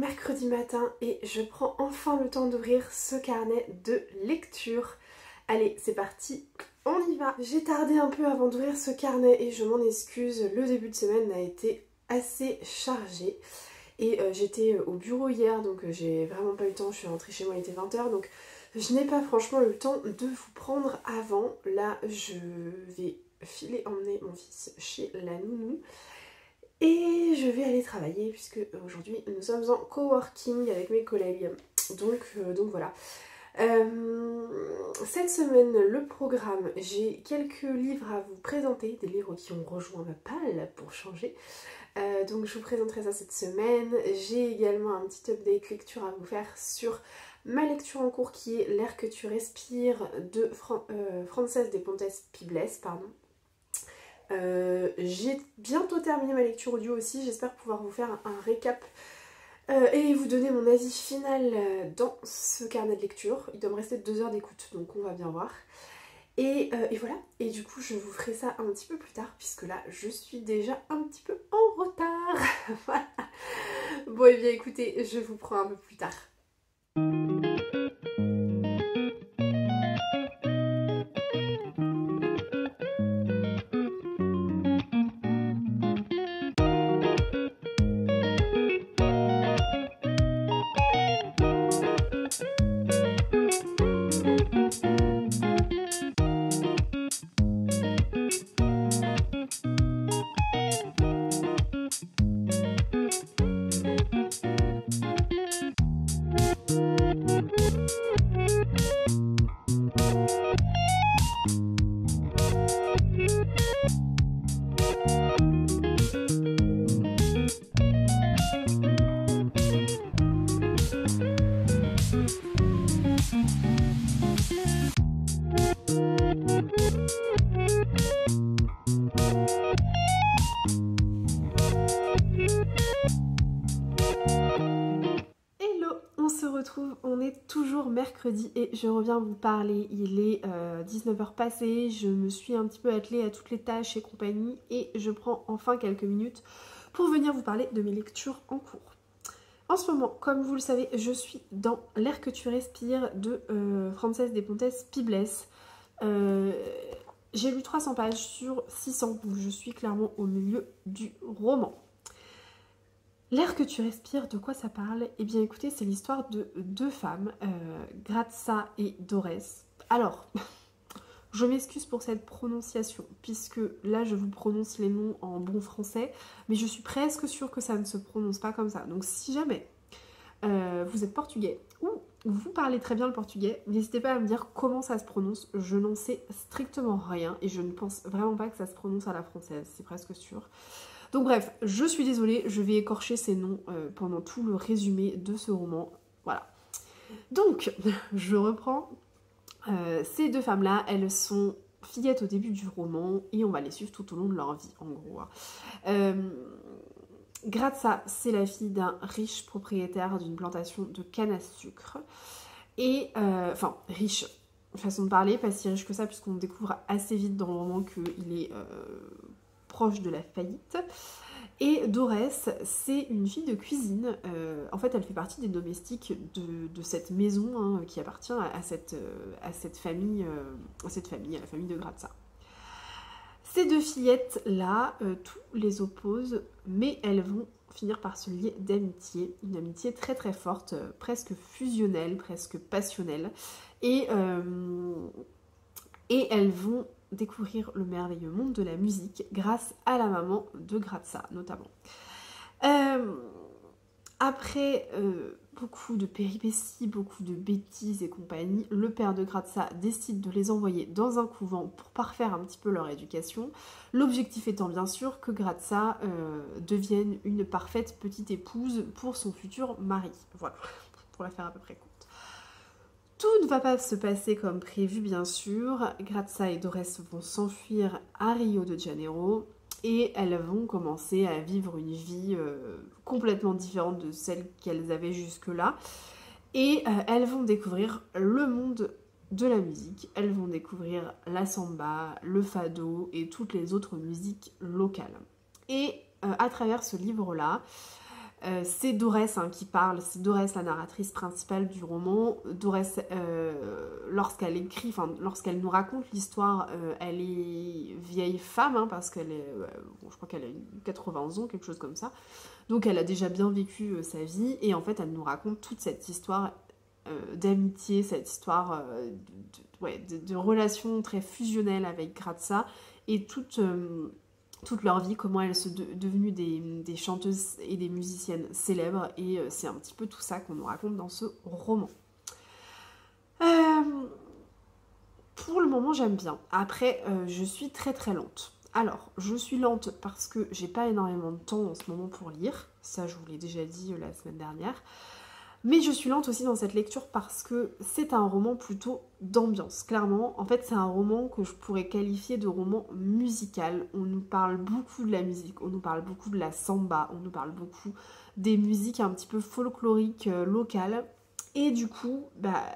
mercredi matin et je prends enfin le temps d'ouvrir ce carnet de lecture. Allez, c'est parti, on y va. J'ai tardé un peu avant d'ouvrir ce carnet et je m'en excuse, le début de semaine a été assez chargé. Et j'étais au bureau hier, donc j'ai vraiment pas eu le temps, je suis rentrée chez moi, il était 20h, donc je n'ai pas franchement eu le temps de vous prendre avant. Là, je vais filer emmener mon fils chez la nounou. Et je vais aller travailler puisque aujourd'hui nous sommes en coworking avec mes collègues. Donc voilà. Cette semaine, le programme, j'ai quelques livres à vous présenter, des livres qui ont rejoint ma palle pour changer. Donc je vous présenterai ça cette semaine. J'ai également un petit update lecture à vous faire sur ma lecture en cours qui est L'air que tu respires de Frances de Pontes Pibes, pardon. J'ai bientôt terminé ma lecture audio aussi, j'espère pouvoir vous faire un récap et vous donner mon avis final dans ce carnet de lecture. Il doit me rester 2 heures d'écoute, donc on va bien voir. Et voilà, et du coup je vous ferai ça un petit peu plus tard, puisque là je suis déjà un petit peu en retard. Voilà. Bon et bien écoutez, je vous prends un peu plus tard. On est toujours mercredi et je reviens vous parler. Il est 19h passé, je me suis un petit peu attelée à toutes les tâches et compagnie et je prends enfin quelques minutes pour venir vous parler de mes lectures en cours. En ce moment, comme vous le savez, je suis dans L'air que tu respires de Frances de Pontes Pibes. J'ai lu 300 pages sur 600, donc je suis clairement au milieu du roman. L'air que tu respires, de quoi ça parle? Eh bien écoutez, c'est l'histoire de 2 femmes, Grazia et Dorès. Alors, je m'excuse pour cette prononciation, puisque là je vous prononce les noms en bon français, mais je suis presque sûre que ça ne se prononce pas comme ça. Donc si jamais vous êtes portugais, ou vous parlez très bien le portugais, n'hésitez pas à me dire comment ça se prononce. Je n'en sais strictement rien, et je ne pense vraiment pas que ça se prononce à la française, c'est presque sûr. Donc bref, je suis désolée, je vais écorcher ces noms pendant tout le résumé de ce roman. Voilà. Donc, je reprends. Ces 2 femmes-là, elles sont fillettes au début du roman et on va les suivre tout au long de leur vie, en gros. Grazia, c'est la fille d'un riche propriétaire d'une plantation de canne à sucre. Et, enfin, riche, façon de parler, pas si riche que ça, puisqu'on découvre assez vite dans le roman qu'il est proche de la faillite. Et Dorès, c'est une fille de cuisine. En fait, elle fait partie des domestiques de cette maison hein, qui appartient à cette famille, à la famille de Grazia. Ces 2 fillettes-là, tout les oppose, mais elles vont finir par se lier d'amitié, une amitié très très forte, presque fusionnelle, presque passionnelle. Et elles vont découvrir le merveilleux monde de la musique grâce à la maman de Grazia notamment. Après beaucoup de péripéties, beaucoup de bêtises et compagnie, le père de Grazia décide de les envoyer dans un couvent pour parfaire un petit peu leur éducation. L'objectif étant bien sûr que Grazia devienne une parfaite petite épouse pour son futur mari. Voilà, pour la faire à peu près courte. Tout ne va pas se passer comme prévu bien sûr. Grazia et Dorès vont s'enfuir à Rio de Janeiro et elles vont commencer à vivre une vie complètement différente de celle qu'elles avaient jusque-là. Et elles vont découvrir le monde de la musique. Elles vont découvrir la samba, le fado et toutes les autres musiques locales. Et à travers ce livre-là, C'est Dorès qui parle, c'est Dorès la narratrice principale du roman. Dorès, lorsqu'elle écrit, enfin lorsqu'elle nous raconte l'histoire, elle est vieille femme, parce qu'elle est, bon, je crois qu'elle a 80 ans, quelque chose comme ça. Donc elle a déjà bien vécu sa vie, et en fait elle nous raconte toute cette histoire d'amitié, cette histoire de relations très fusionnelles avec Grazia, et toute leur vie, comment elles sont devenues des chanteuses et des musiciennes célèbres, et c'est un petit peu tout ça qu'on nous raconte dans ce roman. Pour le moment, j'aime bien. Après, je suis très très lente. Alors, je suis lente parce que j'ai pas énormément de temps en ce moment pour lire, ça je vous l'ai déjà dit la semaine dernière. Mais je suis lente aussi dans cette lecture parce que c'est un roman plutôt d'ambiance. Clairement, en fait, c'est un roman que je pourrais qualifier de roman musical. On nous parle beaucoup de la musique, on nous parle beaucoup de la samba, on nous parle beaucoup des musiques un petit peu folkloriques, locales. Et du coup,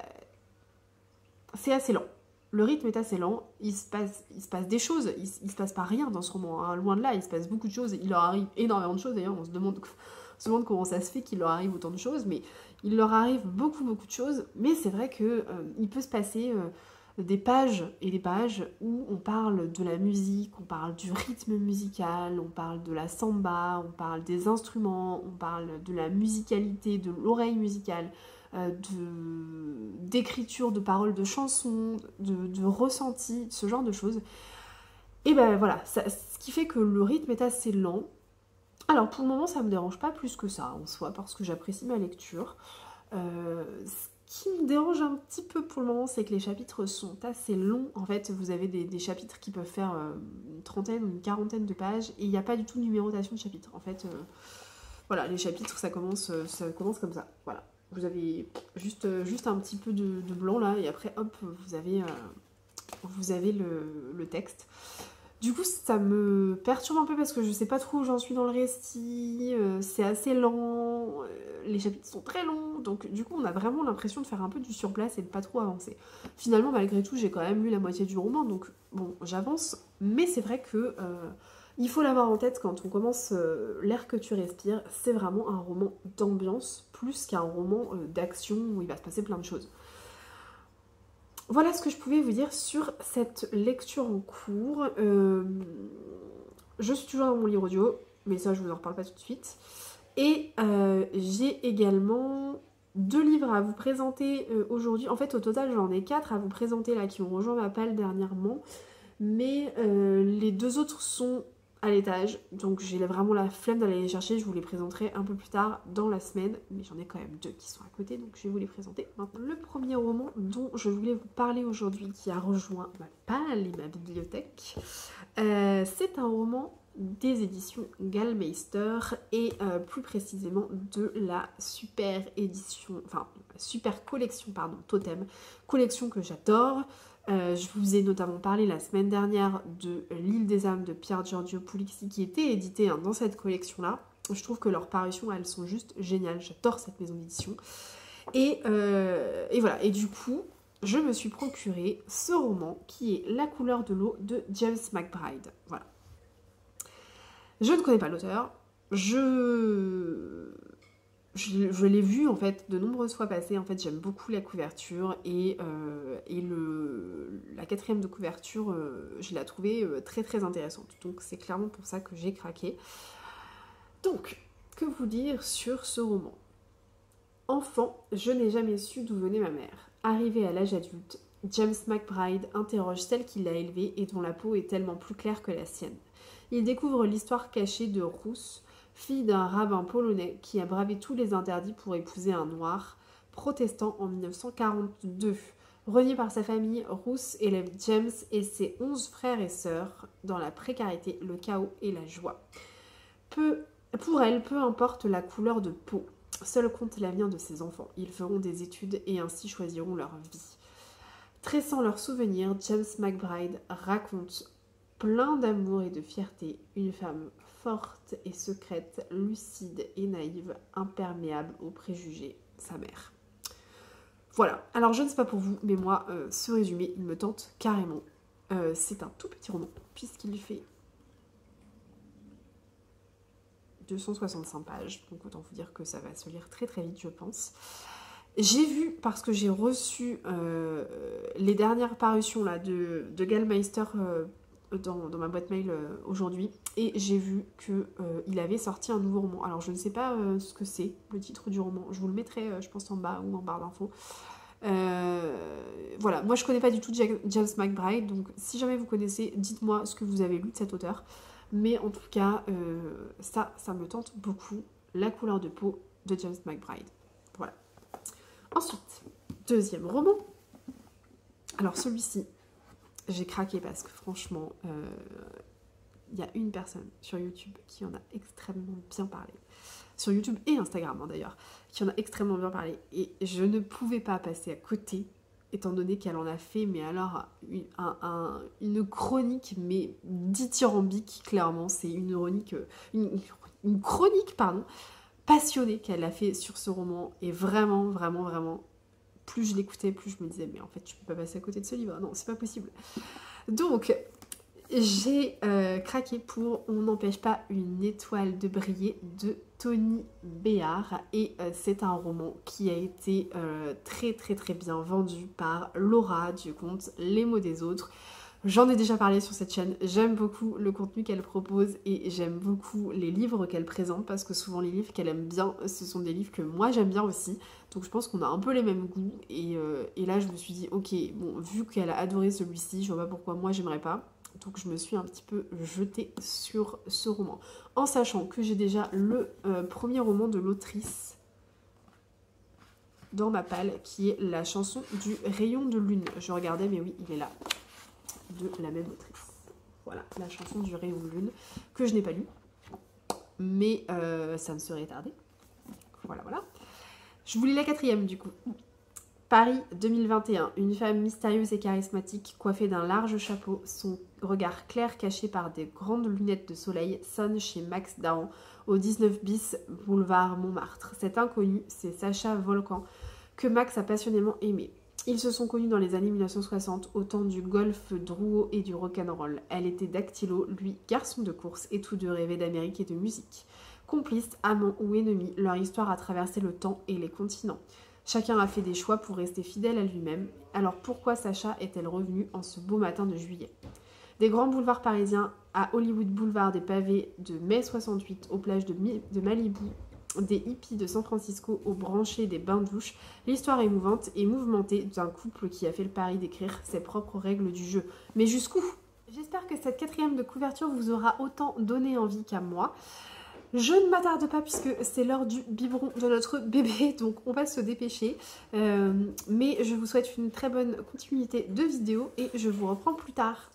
c'est assez lent. Le rythme est assez lent, il se passe des choses, il se passe pas rien dans ce roman, loin de là, il se passe beaucoup de choses, il leur arrive énormément de choses, d'ailleurs on se demande comment ça se fait qu'il leur arrive autant de choses, mais il leur arrive beaucoup de choses, mais c'est vrai que il peut se passer des pages et des pages où on parle de la musique, on parle du rythme musical, on parle de la samba, on parle des instruments, on parle de la musicalité, de l'oreille musicale, d'écriture, de paroles, de chansons, de ressentis, ce genre de choses. Et voilà, ce qui fait que le rythme est assez lent. Alors pour le moment ça me dérange pas plus que ça en soi, parce que j'apprécie ma lecture. Ce qui me dérange un petit peu pour le moment, c'est que les chapitres sont assez longs. En fait, vous avez des chapitres qui peuvent faire une trentaine ou une quarantaine de pages, et il n'y a pas du tout de numérotation de chapitres. En fait, voilà, les chapitres ça commence comme ça. Voilà. Vous avez juste un petit peu de blanc là, et après hop, vous avez le texte. Du coup, ça me perturbe un peu parce que je sais pas trop où j'en suis dans le récit, c'est assez lent, les chapitres sont très longs, donc du coup on a vraiment l'impression de faire un peu du surplace et de pas trop avancer. Finalement, malgré tout, j'ai quand même lu la moitié du roman, donc bon, j'avance, mais c'est vrai que il faut l'avoir en tête quand on commence L'air que tu respires, c'est vraiment un roman d'ambiance plus qu'un roman d'action où il va se passer plein de choses. Voilà ce que je pouvais vous dire sur cette lecture en cours. Je suis toujours dans mon livre audio, mais ça je vous en reparle pas tout de suite. Et j'ai également 2 livres à vous présenter aujourd'hui. En fait, au total, j'en ai 4 à vous présenter là qui ont rejoint ma palle dernièrement. Mais les 2 autres sont à l'étage, donc j'ai vraiment la flemme d'aller les chercher, je vous les présenterai un peu plus tard dans la semaine, mais j'en ai quand même 2 qui sont à côté, donc je vais vous les présenter maintenant. Le premier roman dont je voulais vous parler aujourd'hui, qui a rejoint ma palle et ma bibliothèque, c'est un roman des éditions Gallmeister, et plus précisément de la super édition, enfin super collection, pardon, Totem, collection que j'adore. Je vous ai notamment parlé la semaine dernière de L'île des âmes de Pier Giorgio Puglisi, qui était édité dans cette collection-là. Je trouve que leurs parutions, elles sont juste géniales. J'adore cette maison d'édition. Et voilà. Et du coup, je me suis procuré ce roman qui est La couleur de l'eau de James McBride. Voilà. Je ne connais pas l'auteur. Je l'ai vu en fait de nombreuses fois passer. En fait, j'aime beaucoup la couverture, et la 4e de couverture, je l'ai trouvée très très intéressante. Donc c'est clairement pour ça que j'ai craqué. Donc, que vous dire sur ce roman? Enfant, je n'ai jamais su d'où venait ma mère. Arrivé à l'âge adulte, James McBride interroge celle qui l'a élevée et dont la peau est tellement plus claire que la sienne. Il découvre l'histoire cachée de Ruth, fille d'un rabbin polonais qui a bravé tous les interdits pour épouser un noir, protestant en 1942. Renié par sa famille, Ruth élève James et ses 11 frères et sœurs dans la précarité, le chaos et la joie. Pour elle, peu importe la couleur de peau, seul compte l'avenir de ses enfants. Ils feront des études et ainsi choisiront leur vie. Tressant leurs souvenirs, James McBride raconte plein d'amour et de fierté, une femme forte et secrète, lucide et naïve, imperméable aux préjugés, sa mère. Voilà, alors je ne sais pas pour vous, mais moi, ce résumé, il me tente carrément. C'est un tout petit roman, puisqu'il fait 265 pages, donc autant vous dire que ça va se lire très très vite, je pense. J'ai vu, parce que j'ai reçu les dernières parutions là, de Gallmeister dans ma boîte mail aujourd'hui, et j'ai vu qu'il avait sorti un nouveau roman. Alors je ne sais pas ce que c'est, le titre du roman, je vous le mettrai je pense en bas ou en barre d'infos. Voilà, moi je connais pas du tout James McBride, donc si jamais vous connaissez, dites-moi ce que vous avez lu de cet auteur. Mais en tout cas, ça me tente beaucoup, La couleur de peau de James McBride. Voilà. Ensuite, deuxième roman. Alors celui-ci, j'ai craqué parce que franchement, il y a une personne sur YouTube qui en a extrêmement bien parlé. Sur YouTube et Instagram d'ailleurs, qui en a extrêmement bien parlé. Et je ne pouvais pas passer à côté, étant donné qu'elle en a fait, mais alors, une chronique, mais dithyrambique, clairement. C'est une chronique, pardon, passionnée qu'elle a fait sur ce roman. Et vraiment, vraiment, vraiment, plus je l'écoutais, plus je me disais, mais en fait, je peux pas passer à côté de ce livre. Non, c'est pas possible. Donc, j'ai craqué pour On n'empêche pas une étoile de briller de Tony Béard, et c'est un roman qui a été très très très bien vendu par Laura du compte Les mots des autres. J'en ai déjà parlé sur cette chaîne, j'aime beaucoup le contenu qu'elle propose et j'aime beaucoup les livres qu'elle présente, parce que souvent les livres qu'elle aime bien, ce sont des livres que moi j'aime bien aussi, donc je pense qu'on a un peu les mêmes goûts, et là je me suis dit ok, bon, vu qu'elle a adoré celui-ci, je vois pas pourquoi moi j'aimerais pas. Donc je me suis un petit peu jetée sur ce roman, en sachant que j'ai déjà le premier roman de l'autrice dans ma palle, qui est La chanson du rayon de lune. Je regardais, mais oui, il est là, de la même autrice. Voilà, La chanson du rayon de lune, que je n'ai pas lu, mais ça ne serait tardé. Voilà, voilà. Je vous lis la quatrième du coup. Paris 2021, une femme mystérieuse et charismatique, coiffée d'un large chapeau, son regard clair caché par des grandes lunettes de soleil, sonne chez Max Dahan, au 19 bis boulevard Montmartre. Cet inconnu, c'est Sacha Volcan, que Max a passionnément aimé. Ils se sont connus dans les années 1960, au temps du golf drouot et du rock'n'roll. Elle était dactylo, lui garçon de course, et tous deux rêvaient d'Amérique et de musique. Complices, amants ou ennemis, leur histoire a traversé le temps et les continents. Chacun a fait des choix pour rester fidèle à lui-même. Alors pourquoi Sacha est-elle revenue en ce beau matin de juillet? Des grands boulevards parisiens à Hollywood Boulevard, des pavés de mai 68 aux plages de Malibu, des hippies de San Francisco aux branchées des bains-douches, l'histoire émouvante et mouvementée d'un couple qui a fait le pari d'écrire ses propres règles du jeu. Mais jusqu'où? J'espère que cette quatrième de couverture vous aura autant donné envie qu'à moi. Je ne m'attarde pas puisque c'est l'heure du biberon de notre bébé, donc on va se dépêcher. Mais je vous souhaite une très bonne continuité de vidéo et je vous reprends plus tard.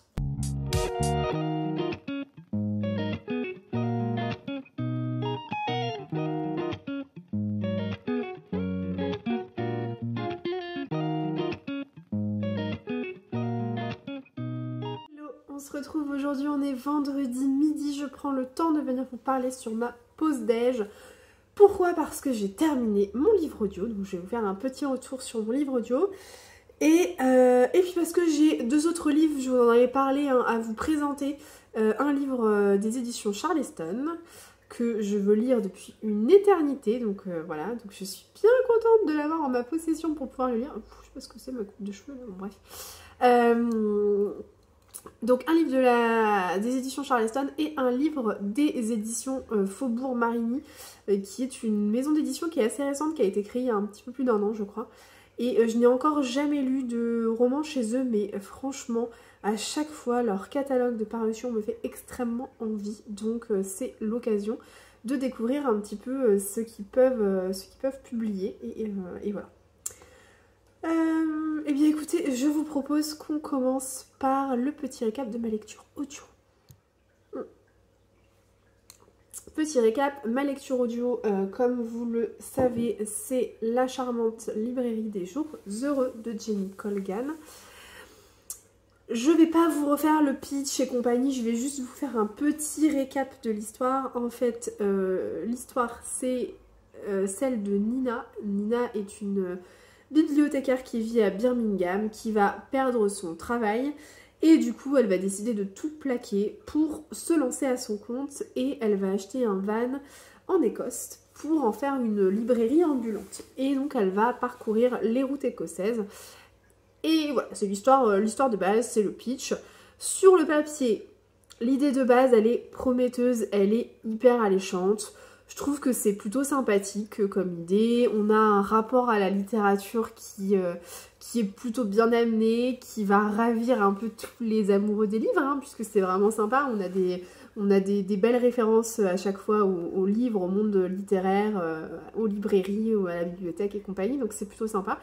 On se retrouve aujourd'hui, on est vendredi midi, je prends le temps de venir vous parler sur ma pause déj. Pourquoi? Parce que j'ai terminé mon livre audio, donc je vais vous faire un petit retour sur mon livre audio. Et puis parce que j'ai deux autres livres, je vous en avais parlé à vous présenter. Un livre des éditions Charleston, que je veux lire depuis une éternité, donc voilà, donc je suis bien contente de l'avoir en ma possession pour pouvoir le lire. Je sais pas ce que c'est ma coupe de cheveux, là, bon, bref. Donc un livre des éditions Charleston et un livre des éditions Faubourg Marigny, qui est une maison d'édition qui est assez récente, qui a été créée il y a un petit peu plus d'1 an je crois. Et je n'ai encore jamais lu de roman chez eux, mais franchement à chaque fois leur catalogue de parution me fait extrêmement envie. Donc c'est l'occasion de découvrir un petit peu ce qu'ils peuvent publier et voilà. Eh bien écoutez, je vous propose qu'on commence par le petit récap de ma lecture audio. Petit récap, ma lecture audio, comme vous le savez, c'est La charmante librairie des jours heureux de Jenny Colgan. Je vais pas vous refaire le pitch et compagnie, je vais juste vous faire un petit récap de l'histoire. En fait, l'histoire c'est celle de Nina. Nina est une bibliothécaire qui vit à Birmingham, qui va perdre son travail Et du coup, elle va décider de tout plaquer pour se lancer à son compte et elle va acheter un van en Écosse pour en faire une librairie ambulante. Et donc, elle va parcourir les routes écossaises. Et voilà, c'est l'histoire de base, c'est le pitch. Sur le papier, l'idée de base, elle est prometteuse, elle est hyper alléchante. Je trouve que c'est plutôt sympathique comme idée. On a un rapport à la littérature qui est plutôt bien amené, qui va ravir un peu tous les amoureux des livres, hein, puisque c'est vraiment sympa. On a des belles références à chaque fois aux livres, au monde littéraire, aux librairies, à la bibliothèque et compagnie, donc c'est plutôt sympa.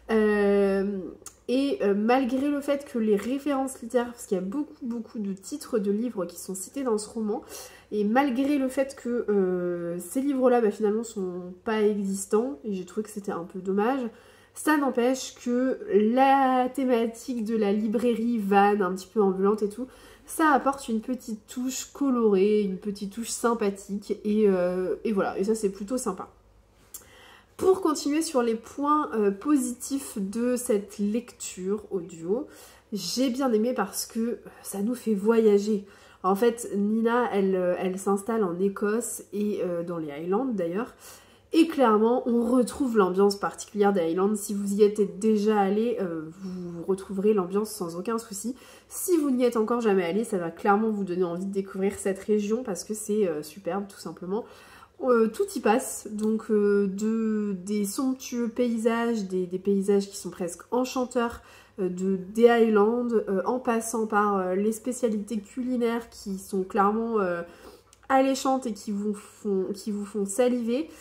Malgré le fait que les références littéraires, parce qu'il y a beaucoup de titres de livres qui sont cités dans ce roman, et malgré le fait que ces livres-là finalement sont pas existants, et j'ai trouvé que c'était un peu dommage, ça n'empêche que la thématique de la librairie van, un petit peu ambulante et tout, ça apporte une petite touche colorée, une petite touche sympathique, et voilà, et ça c'est plutôt sympa. Pour continuer sur les points positifs de cette lecture audio, j'ai bien aimé parce que ça nous fait voyager. En fait, Nina, elle s'installe en Écosse et dans les Highlands d'ailleurs. Et clairement, on retrouve l'ambiance particulière des Highlands. Si vous y êtes déjà allé, vous retrouverez l'ambiance sans aucun souci. Si vous n'y êtes encore jamais allé, ça va clairement vous donner envie de découvrir cette région parce que c'est superbe tout simplement. Tout y passe, donc des somptueux paysages, des paysages qui sont presque enchanteurs, des Highlands, en passant par les spécialités culinaires qui sont clairement alléchantes et qui vous font saliver.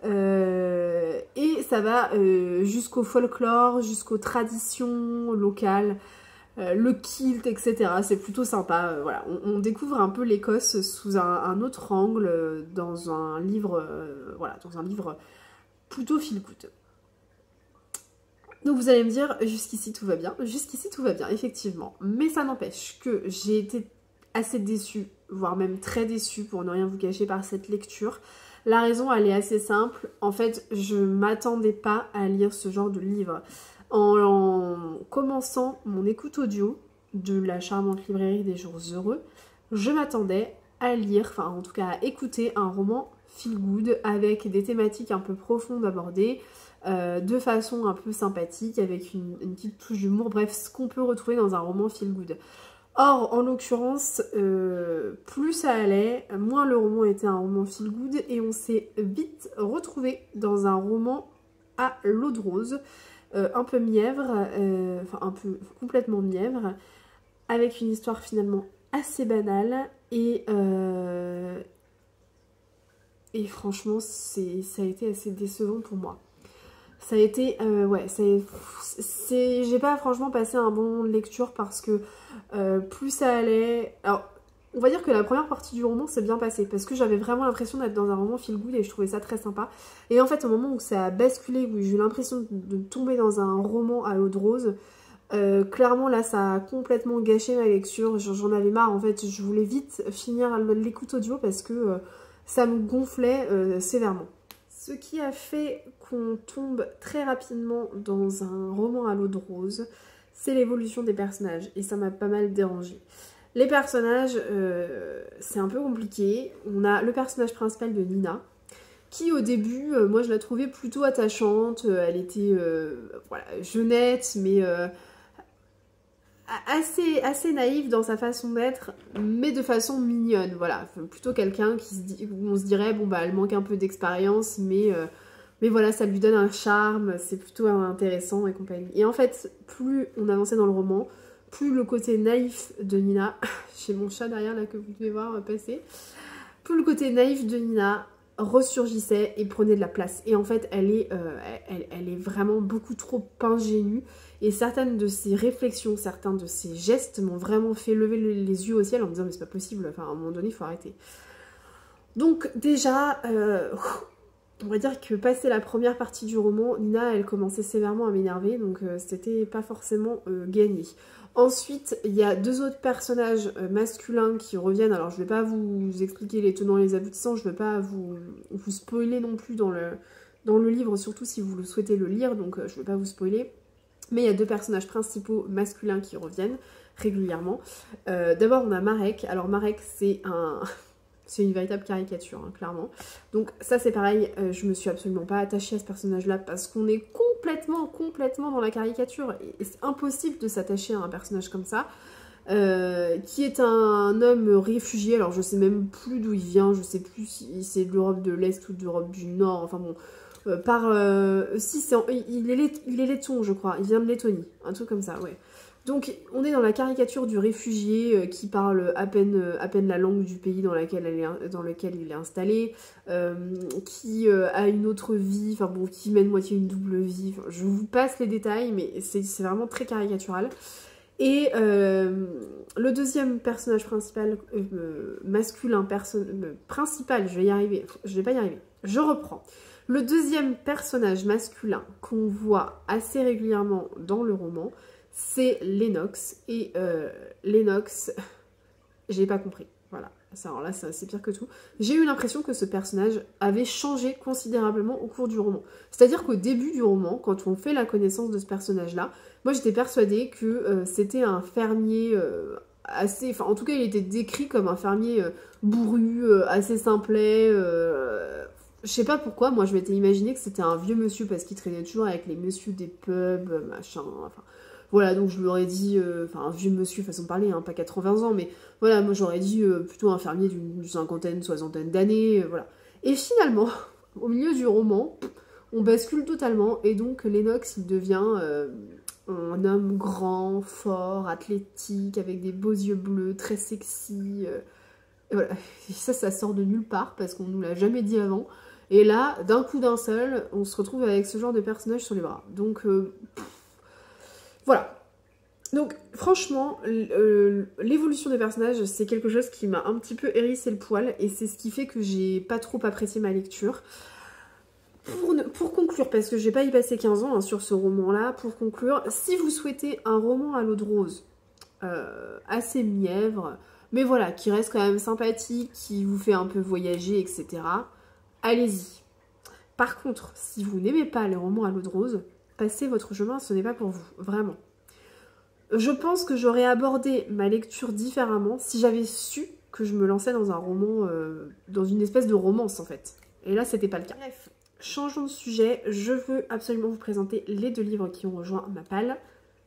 Et ça va jusqu'au folklore, jusqu'aux traditions locales. Le kilt, etc. C'est plutôt sympa. Voilà, on découvre un peu l'Écosse sous un autre angle dans un livre, voilà, dans un livre plutôt feel good. Donc vous allez me dire, jusqu'ici tout va bien. Jusqu'ici tout va bien, effectivement. Mais ça n'empêche que j'ai été assez déçue, voire même très déçue pour ne rien vous cacher par cette lecture. La raison, elle est assez simple. En fait, je m'attendais pas à lire ce genre de livre. En commençant mon écoute audio de la charmante librairie des jours heureux, je m'attendais à lire, enfin en tout cas à écouter un roman feel good avec des thématiques un peu profondes abordées, de façon un peu sympathique, avec une petite touche d'humour, bref, ce qu'on peut retrouver dans un roman feel good. Or, en l'occurrence, plus ça allait, moins le roman était un roman feel good, et on s'est vite retrouvé dans un roman à l'eau de rose, un peu mièvre, enfin un peu complètement mièvre, avec une histoire finalement assez banale, et franchement ça a été assez décevant pour moi. Ça a été, ouais, j'ai pas franchement passé un bon moment de lecture parce que plus ça allait... Alors, on va dire que la première partie du roman s'est bien passée parce que j'avais vraiment l'impression d'être dans un roman feel good et je trouvais ça très sympa. Et en fait, au moment où ça a basculé, où j'ai eu l'impression de tomber dans un roman à l'eau de rose, clairement là, ça a complètement gâché ma lecture. J'en avais marre, en fait, je voulais vite finir l'écoute audio parce que ça me gonflait sévèrement. Ce qui a fait qu'on tombe très rapidement dans un roman à l'eau de rose, c'est l'évolution des personnages et ça m'a pas mal dérangée. Les personnages, c'est un peu compliqué. On a le personnage principal de Nina, qui au début, moi je la trouvais plutôt attachante. Elle était voilà, jeunette, mais assez naïve dans sa façon d'être, mais de façon mignonne. Voilà, plutôt quelqu'un où on se dirait, bon bah elle manque un peu d'expérience, mais voilà, ça lui donne un charme, c'est plutôt intéressant et compagnie. Et en fait, plus on avançait dans le roman, plus le côté naïf de Nina, j'ai mon chat derrière là que vous devez voir passer, plus le côté naïf de Nina ressurgissait et prenait de la place. Et en fait, elle est vraiment beaucoup trop ingénue. Et certaines de ses réflexions, certains de ses gestes m'ont vraiment fait lever les yeux au ciel en me disant mais c'est pas possible, enfin à un moment donné il faut arrêter. Donc déjà, on va dire que passé la première partie du roman, Nina elle commençait sévèrement à m'énerver, donc c'était pas forcément gagné. Ensuite, il y a deux autres personnages masculins qui reviennent. Alors, je ne vais pas vous expliquer les tenants et les aboutissants, je ne vais pas vous spoiler non plus dans le livre, surtout si vous le souhaitez le lire, donc je ne vais pas vous spoiler. Mais il y a deux personnages principaux masculins qui reviennent. régulièrement. D'abord on a Marek, alors Marek c'est un... c'est une véritable caricature, hein, clairement. Donc ça c'est pareil, je me suis absolument pas attachée à ce personnage-là parce qu'on est complètement dans la caricature. Et c'est impossible de s'attacher à un personnage comme ça, qui est un homme réfugié. Alors je sais même plus d'où il vient, je sais plus si c'est de l'Europe de l'Est ou de l'Europe du Nord, enfin bon... si, il est letton, je crois, il vient de Lettonie, un truc comme ça, ouais. Donc on est dans la caricature du réfugié qui parle à peine la langue du pays dans lequel il est installé, qui a une autre vie, enfin bon, qui mène moitié une double vie. Enfin, je vous passe les détails, mais c'est vraiment très caricatural. Et le deuxième personnage principal, masculin, principal, je vais pas y arriver, je reprends. Le deuxième personnage masculin qu'on voit assez régulièrement dans le roman, c'est Lennox. Et Lennox, j'ai pas compris. Voilà. Alors là, c'est pire que tout. J'ai eu l'impression que ce personnage avait changé considérablement au cours du roman. C'est-à-dire qu'au début du roman, quand on fait la connaissance de ce personnage-là, moi j'étais persuadée que c'était un fermier assez... Enfin, en tout cas, il était décrit comme un fermier bourru, assez simplet... Je sais pas pourquoi, moi je m'étais imaginé que c'était un vieux monsieur parce qu'il traînait toujours avec les messieurs des pubs, machin, enfin... Voilà, donc je lui aurais dit, enfin un vieux monsieur façon de parler, hein, pas 80 ans, mais voilà, moi j'aurais dit plutôt un fermier d'une cinquantaine, soixantaine d'années, voilà. Et finalement, au milieu du roman, on bascule totalement, et donc Lennox, il devient un homme grand, fort, athlétique, avec des beaux yeux bleus, très sexy, et voilà. Et ça sort de nulle part, parce qu'on nous l'a jamais dit avant, et là, d'un coup d'un seul, on se retrouve avec ce genre de personnage sur les bras. Donc... voilà. Donc franchement, l'évolution des personnages, c'est quelque chose qui m'a un petit peu hérissé le poil et c'est ce qui fait que j'ai pas trop apprécié ma lecture. Pour conclure, parce que j'ai pas y passé 15 ans hein, sur ce roman-là, pour conclure, si vous souhaitez un roman à l'eau de rose, assez mièvre, mais voilà, qui reste quand même sympathique, qui vous fait un peu voyager, etc., allez-y. Par contre, si vous n'aimez pas les romans à l'eau de rose, passez votre chemin, ce n'est pas pour vous, vraiment. Je pense que j'aurais abordé ma lecture différemment si j'avais su que je me lançais dans un roman, dans une espèce de romance en fait. Et là, c'était pas le cas. Bref, changeons de sujet, je veux absolument vous présenter les 2 livres qui ont rejoint ma palle.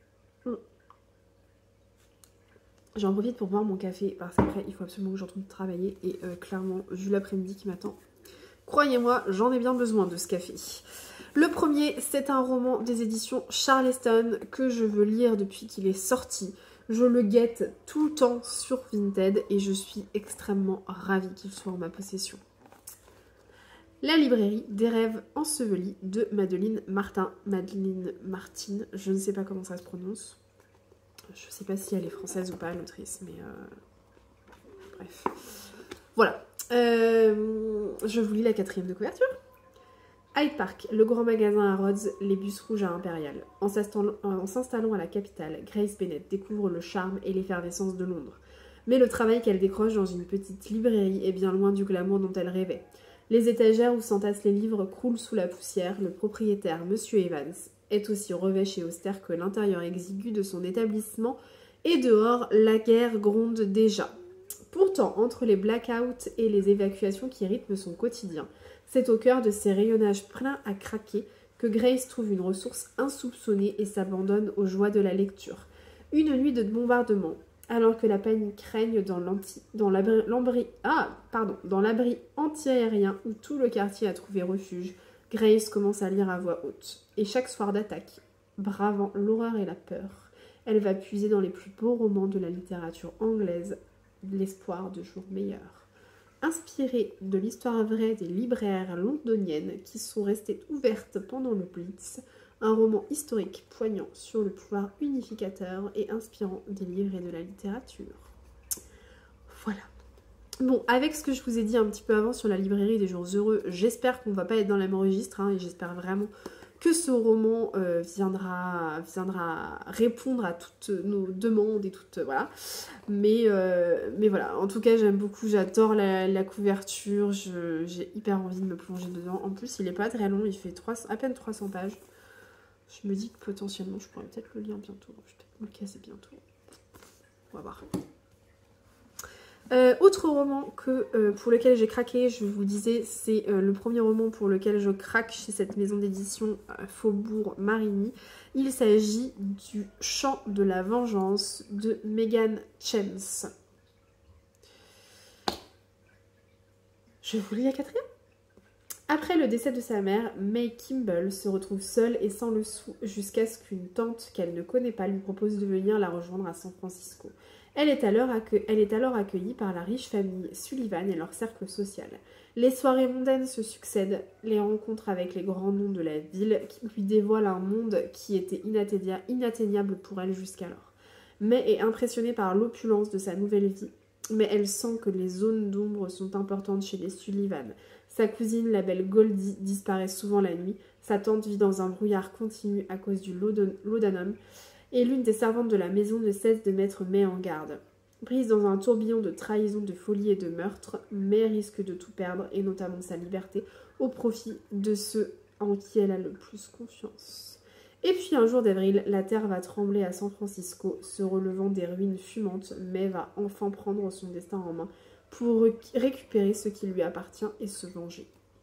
J'en profite pour boire mon café parce qu'après, il faut absolument que je retourne travailler et clairement, vu l'après-midi qui m'attend, croyez-moi, j'en ai bien besoin de ce café. Le premier, c'est un roman des éditions Charleston que je veux lire depuis qu'il est sorti. Je le guette tout le temps sur Vinted et je suis extrêmement ravie qu'il soit en ma possession. La librairie des rêves ensevelis de Madeleine Martin. Madeleine Martin, je ne sais pas comment ça se prononce. Je ne sais pas si elle est française ou pas, l'autrice, mais bref. Voilà. Je vous lis la 4e de couverture. Hyde Park, le grand magasin à Rhodes, les bus rouges à Impérial. En s'installant à la capitale, Grace Bennet découvre le charme et l'effervescence de Londres. Mais le travail qu'elle décroche dans une petite librairie est bien loin du glamour dont elle rêvait. Les étagères où s'entassent les livres croulent sous la poussière, le propriétaire, M. Evans, est aussi revêche et austère que l'intérieur exigu de son établissement, et dehors, la guerre gronde déjà. Pourtant, entre les blackouts et les évacuations qui rythment son quotidien, c'est au cœur de ces rayonnages pleins à craquer que Grace trouve une ressource insoupçonnée et s'abandonne aux joies de la lecture. Une nuit de bombardement, alors que la panique règne dans l'abri anti-aérien où tout le quartier a trouvé refuge, Grace commence à lire à voix haute. Et chaque soir d'attaque, bravant l'horreur et la peur, elle va puiser dans les plus beaux romans de la littérature anglaise l'espoir de jours meilleurs. Inspirée de l'histoire vraie des libraires londoniennes qui sont restées ouvertes pendant le Blitz, un roman historique poignant sur le pouvoir unificateur et inspirant des livres et de la littérature. Voilà. Bon, avec ce que je vous ai dit un petit peu avant sur la librairie des jours heureux, j'espère qu'on va pas être dans le même registre, hein, et j'espère vraiment que ce roman viendra répondre à toutes nos demandes et toutes... voilà. Mais voilà, en tout cas, j'aime beaucoup, j'adore la couverture, j'ai hyper envie de me plonger dedans. En plus, il est pas très long, il fait à peine 300 pages. Je me dis que potentiellement, je pourrais peut-être le lire bientôt. Je vais peut-être me le casser bientôt. On va voir. Autre roman pour lequel j'ai craqué, je vous disais, c'est le premier roman pour lequel je craque chez cette maison d'édition Faubourg Marigny. Il s'agit du Chant de la Vengeance de Megan James. Je vous lis la quatrième. Après le décès de sa mère, May Kimball se retrouve seule et sans le sou jusqu'à ce qu'une tante qu'elle ne connaît pas lui propose de venir la rejoindre à San Francisco. Elle est alors accueillie par la riche famille Sullivan et leur cercle social. Les soirées mondaines se succèdent, les rencontres avec les grands noms de la ville qui lui dévoilent un monde qui était inatteignable pour elle jusqu'alors. May est impressionnée par l'opulence de sa nouvelle vie, mais elle sent que les zones d'ombre sont importantes chez les Sullivan. Sa cousine, la belle Goldie, disparaît souvent la nuit, sa tante vit dans un brouillard continu à cause du laudanum, et l'une des servantes de la maison ne cesse de mettre May en garde. Prise dans un tourbillon de trahison, de folie et de meurtre, May risque de tout perdre, et notamment sa liberté, au profit de ceux en qui elle a le plus confiance. Et puis un jour d'avril, la terre va trembler à San Francisco, se relevant des ruines fumantes. May va enfin prendre son destin en main pour récupérer ce qui lui appartient et se venger.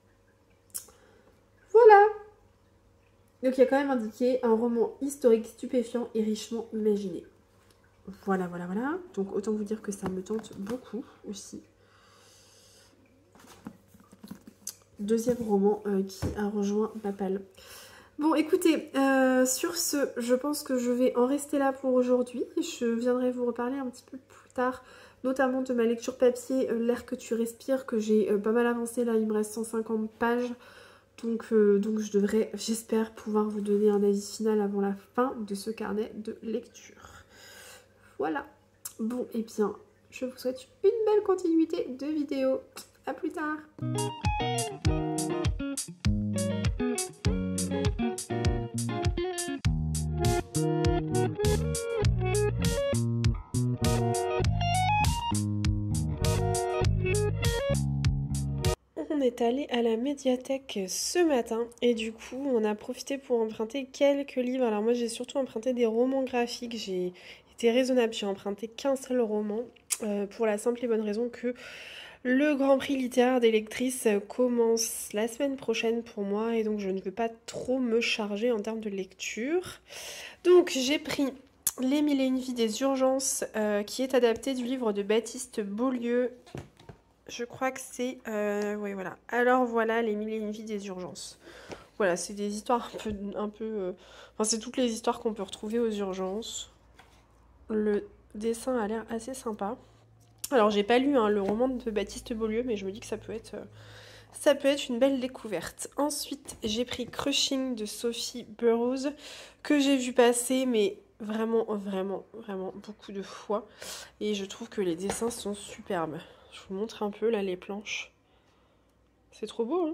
Voilà! Donc il y a quand même indiqué un roman historique stupéfiant et richement imaginé. Voilà. Donc autant vous dire que ça me tente beaucoup aussi. Deuxième roman qui a rejoint Papal. Bon, écoutez, sur ce, je pense que je vais en rester là pour aujourd'hui. Je viendrai vous reparler un petit peu plus tard, notamment de ma lecture papier, L'air que tu respires, que j'ai pas mal avancé. Là, il me reste 150 pages. Donc je devrais, j'espère, pouvoir vous donner un avis final avant la fin de ce carnet de lecture. Voilà. Bon, et bien, je vous souhaite une belle continuité de vidéo. À plus tard. On est allé à la médiathèque ce matin et du coup on a profité pour emprunter quelques livres. Alors moi j'ai surtout emprunté des romans graphiques, j'ai été raisonnable, j'ai emprunté qu'un seul roman pour la simple et bonne raison que le Grand Prix littéraire des lectrices commence la semaine prochaine pour moi et donc je ne veux pas trop me charger en termes de lecture. Donc j'ai pris Les Mille et une vies des urgences qui est adapté du livre de Baptiste Beaulieu. Je crois que c'est... oui, voilà. Alors voilà, Les Mille et une vies des urgences. Voilà, c'est des histoires un peu enfin, c'est toutes les histoires qu'on peut retrouver aux urgences. Le dessin a l'air assez sympa. Alors, j'ai pas lu le roman de Baptiste Beaulieu, mais je me dis que ça peut être une belle découverte. Ensuite, j'ai pris Crushing de Sophie Burrows, que j'ai vu passer, mais vraiment beaucoup de fois. Et je trouve que les dessins sont superbes. Je vous montre un peu là les planches. C'est trop beau, hein?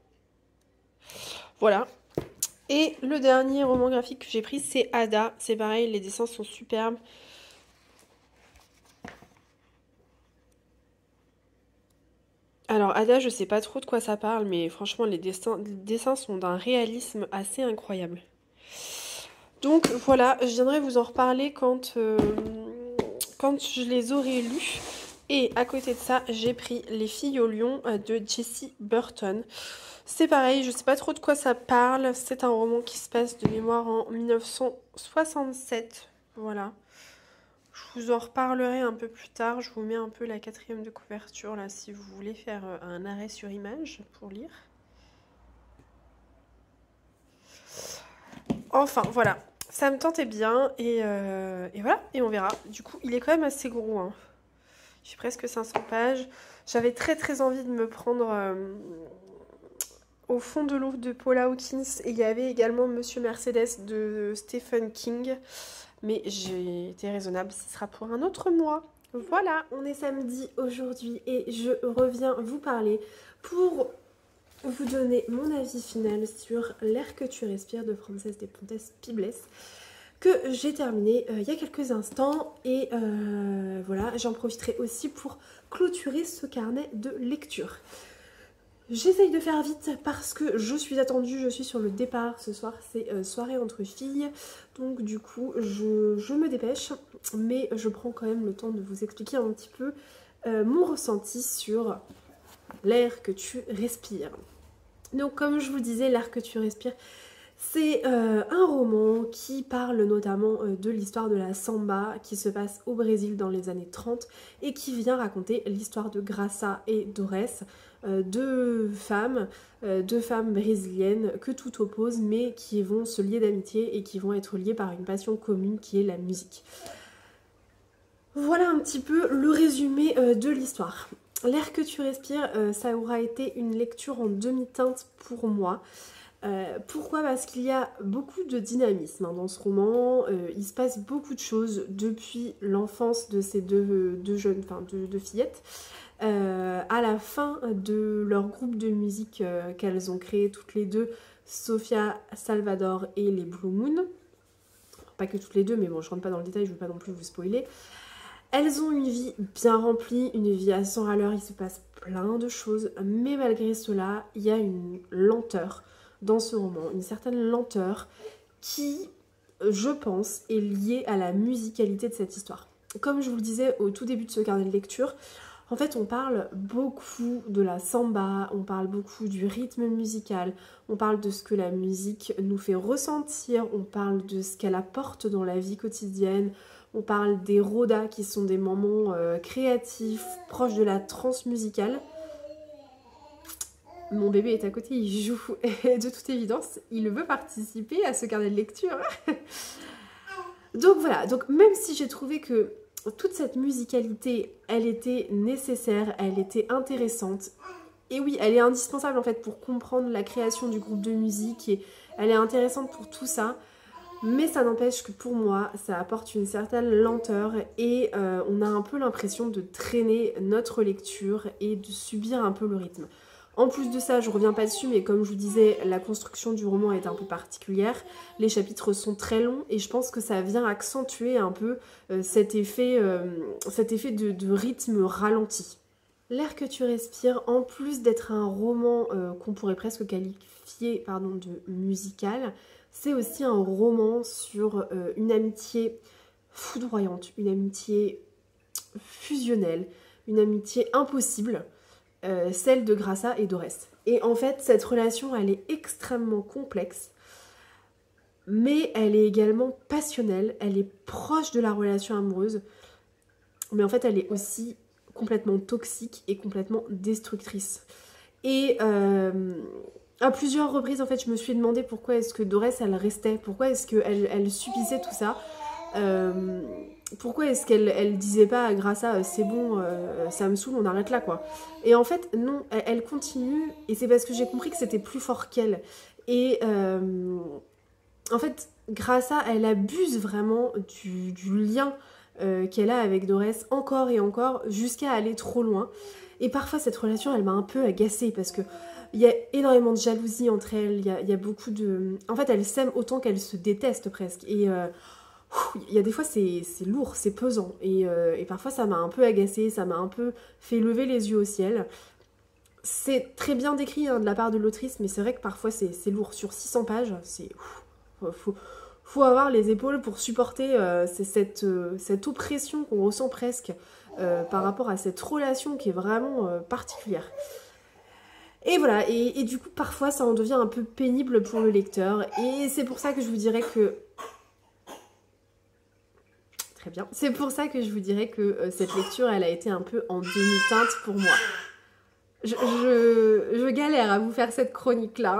Voilà. Et le dernier roman graphique que j'ai pris, c'est Ada. C'est pareil, les dessins sont superbes. Alors Ada, je sais pas trop de quoi ça parle, mais franchement, les dessins sont d'un réalisme assez incroyable. Donc voilà, je viendrai vous en reparler quand je les aurai lus. Et à côté de ça, j'ai pris Les filles au lion de Jessie Burton. C'est pareil, je sais pas trop de quoi ça parle. C'est un roman qui se passe de mémoire en 1967. Voilà. Je vous en reparlerai un peu plus tard. Je vous mets un peu la quatrième de couverture là si vous voulez faire un arrêt sur image pour lire. Enfin, voilà. Ça me tentait bien et voilà. Et on verra. Du coup, il est quand même assez gros, hein. J'ai presque 500 pages. J'avais très envie de me prendre Au fond de l'eau de Paula Hawkins. Et il y avait également Monsieur Mercedes de Stephen King. Mais j'ai été raisonnable, ce sera pour un autre mois. Voilà, on est samedi aujourd'hui et je reviens vous parler pour vous donner mon avis final sur L'air que tu respires de Frances de Pontes Pibes, que j'ai terminé il y a quelques instants. Et voilà, j'en profiterai aussi pour clôturer ce carnet de lecture. J'essaye de faire vite parce que je suis attendue, je suis sur le départ. Ce soir, c'est soirée entre filles. Donc du coup, je me dépêche. Mais je prends quand même le temps de vous expliquer un petit peu mon ressenti sur l'air que tu respires. Donc comme je vous disais, l'air que tu respires, c'est un roman qui parle notamment de l'histoire de la samba qui se passe au Brésil dans les années 30 et qui vient raconter l'histoire de Graça et Dorès, deux femmes brésiliennes que tout oppose mais qui vont se lier d'amitié et qui vont être liées par une passion commune qui est la musique. Voilà un petit peu le résumé de l'histoire. L'air que tu respires, ça aura été une lecture en demi-teinte pour moi. Pourquoi? Parce qu'il y a beaucoup de dynamisme dans ce roman, il se passe beaucoup de choses depuis l'enfance de ces deux fillettes, à la fin de leur groupe de musique qu'elles ont créé toutes les deux, Sofia, Salvador et les Blue Moon. Pas que toutes les deux, mais bon, je rentre pas dans le détail, je veux pas non plus vous spoiler. Elles ont une vie bien remplie, une vie à 100 à l'heure, il se passe plein de choses, mais malgré cela, il y a une lenteur dans ce roman, une certaine lenteur qui, je pense, est liée à la musicalité de cette histoire. Comme je vous le disais au tout début de ce carnet de lecture, en fait on parle beaucoup de la samba, on parle beaucoup du rythme musical, on parle de ce que la musique nous fait ressentir, on parle de ce qu'elle apporte dans la vie quotidienne, on parle des rodas qui sont des moments créatifs, proches de la trance musicale. Mon bébé est à côté, il joue, et de toute évidence, il veut participer à ce carnet de lecture. Donc voilà, donc même si j'ai trouvé que toute cette musicalité, elle était nécessaire, elle était intéressante, et oui, elle est indispensable en fait pour comprendre la création du groupe de musique, et elle est intéressante pour tout ça, mais ça n'empêche que pour moi, ça apporte une certaine lenteur, et on a un peu l'impression de traîner notre lecture et de subir un peu le rythme. En plus de ça, je reviens pas dessus, mais comme je vous disais, la construction du roman est un peu particulière. Les chapitres sont très longs et je pense que ça vient accentuer un peu cet effet de rythme ralenti. L'air que tu respires, en plus d'être un roman qu'on pourrait presque qualifier de musical, c'est aussi un roman sur une amitié foudroyante, une amitié fusionnelle, une amitié impossible. Celle de Graça et Dorès. Et en fait, cette relation, elle est extrêmement complexe, mais elle est également passionnelle, elle est proche de la relation amoureuse, mais en fait, elle est aussi complètement toxique et complètement destructrice. Et à plusieurs reprises, en fait, je me suis demandé pourquoi est-ce que Dorès, elle restait, pourquoi est-ce qu'elle subissait tout ça. Pourquoi est-ce qu'elle disait pas à Graça c'est bon, ça me saoule, on arrête là quoi. Et en fait non, elle continue et c'est parce que j'ai compris que c'était plus fort qu'elle. Et en fait Graça elle abuse vraiment du lien qu'elle a avec Dorès encore et encore jusqu'à aller trop loin. Et parfois cette relation elle m'a un peu agacée parce que il y a énormément de jalousie entre elles, il y a beaucoup de... En fait elles s'aiment autant qu'elles se détestent presque. Et il y a des fois c'est lourd, c'est pesant et parfois ça m'a un peu agacée, ça m'a un peu fait lever les yeux au ciel. C'est très bien décrit de la part de l'autrice, mais c'est vrai que parfois c'est lourd. Sur 600 pages, faut avoir les épaules pour supporter cette oppression qu'on ressent presque par rapport à cette relation qui est vraiment particulière. Et voilà, et du coup parfois ça en devient un peu pénible pour le lecteur, et c'est pour ça que je vous dirais que... Très bien. C'est pour ça que je vous dirais que cette lecture, elle a été un peu en demi-teinte pour moi. Je galère à vous faire cette chronique-là.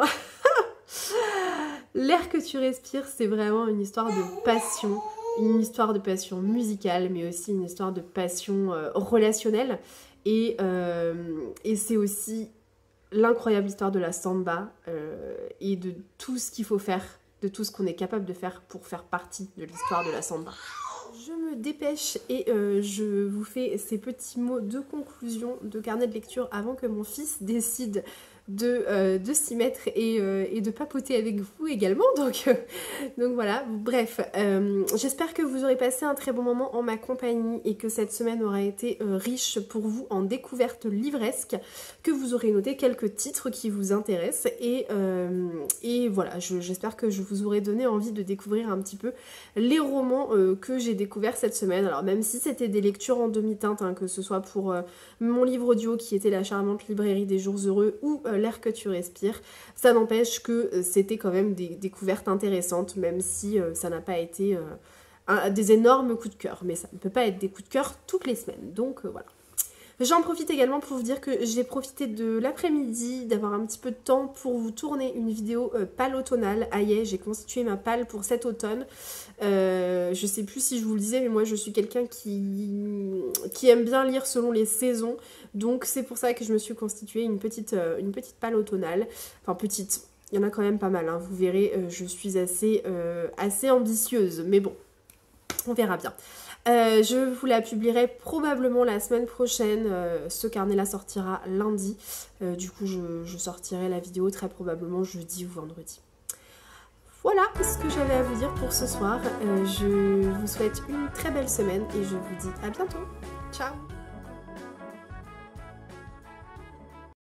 L'air que tu respires, c'est vraiment une histoire de passion musicale, mais aussi une histoire de passion relationnelle. Et c'est aussi l'incroyable histoire de la samba et de tout ce qu'il faut faire, de tout ce qu'on est capable de faire pour faire partie de l'histoire de la samba. Je me dépêche et je vous fais ces petits mots de conclusion de carnet de lecture avant que mon fils décide de s'y mettre et de papoter avec vous également. Donc voilà, bref, j'espère que vous aurez passé un très bon moment en ma compagnie et que cette semaine aura été riche pour vous en découvertes livresques, que vous aurez noté quelques titres qui vous intéressent et voilà, j'espère que je vous aurai donné envie de découvrir un petit peu les romans que j'ai découverts cette semaine. Alors même si c'était des lectures en demi-teinte, hein, que ce soit pour mon livre audio qui était La charmante librairie des jours heureux ou L'air que tu respires, ça n'empêche que c'était quand même des découvertes intéressantes, même si ça n'a pas été des énormes coups de cœur, mais ça ne peut pas être des coups de cœur toutes les semaines, donc voilà. J'en profite également pour vous dire que j'ai profité de l'après-midi, d'avoir un petit peu de temps pour vous tourner une vidéo palle automnale. Aïe, j'ai constitué ma palle pour cet automne. Je sais plus si je vous le disais, mais moi je suis quelqu'un qui aime bien lire selon les saisons. Donc c'est pour ça que je me suis constituée une petite palle automnale. Enfin petite, il y en a quand même pas mal, hein. Vous verrez, je suis assez ambitieuse, mais bon, on verra bien. Je vous la publierai probablement la semaine prochaine. Ce carnet-là sortira lundi. Du coup, je sortirai la vidéo très probablement jeudi ou vendredi. Voilà ce que j'avais à vous dire pour ce soir. Je vous souhaite une très belle semaine et je vous dis à bientôt. Ciao!